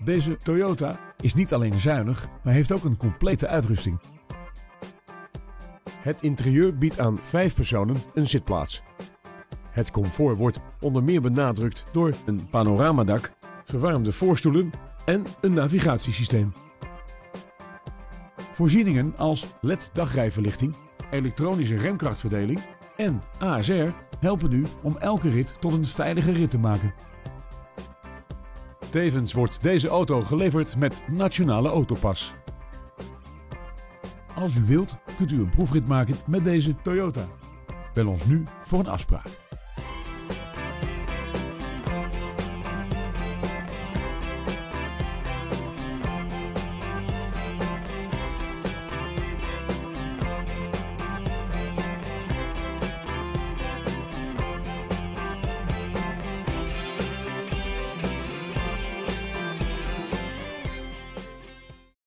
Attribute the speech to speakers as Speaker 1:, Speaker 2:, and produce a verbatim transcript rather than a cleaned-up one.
Speaker 1: Deze Toyota is niet alleen zuinig, maar heeft ook een complete uitrusting.
Speaker 2: Het interieur biedt aan vijf personen een zitplaats. Het comfort wordt onder meer benadrukt door een panoramadak, verwarmde voorstoelen en een navigatiesysteem.
Speaker 1: Voorzieningen als L E D dagrijverlichting, elektronische remkrachtverdeling en A S R helpen u om elke rit tot een veilige rit te maken. Tevens wordt deze auto geleverd met Nationale Autopas. Als u wilt, kunt u een proefrit maken met deze Toyota. Bel ons nu voor een afspraak.